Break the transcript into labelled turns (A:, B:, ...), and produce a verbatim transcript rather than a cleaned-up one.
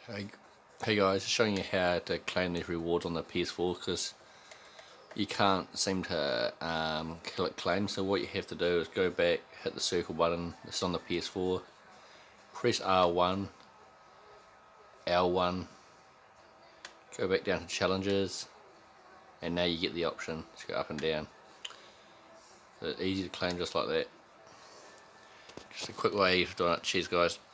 A: Hey, hey guys, showing you how to claim these rewards on the P S four because you can't seem to um, click claim. So what you have to do is go back, hit the circle button. This is on the P S four. Press R one, L one. Go back down to challenges, and now you get the option to go up and down. So it's easy to claim just like that. Just a quick way of doing it. Cheers, guys.